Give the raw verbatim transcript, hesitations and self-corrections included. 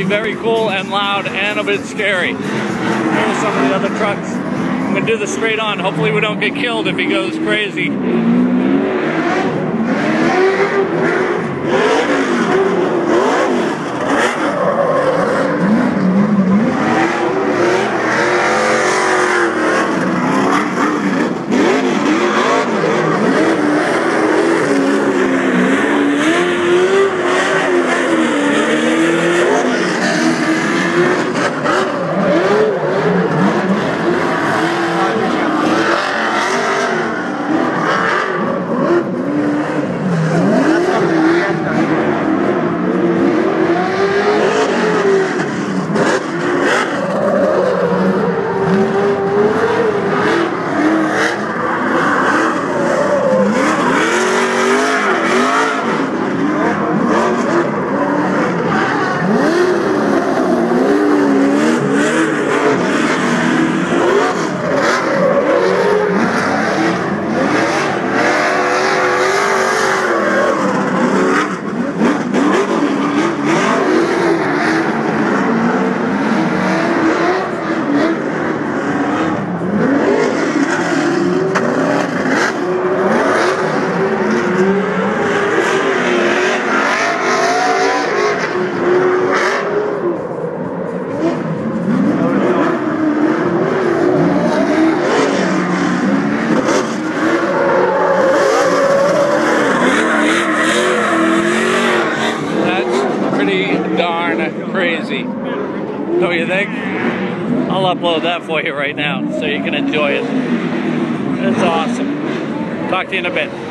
be very cool and loud and a bit scary. Here's some of the other trucks. I'm gonna do this straight on. Hopefully we don't get killed if he goes crazy. Crazy. Don't you think? I'll upload that for you right now so you can enjoy it. It's awesome. Talk to you in a bit.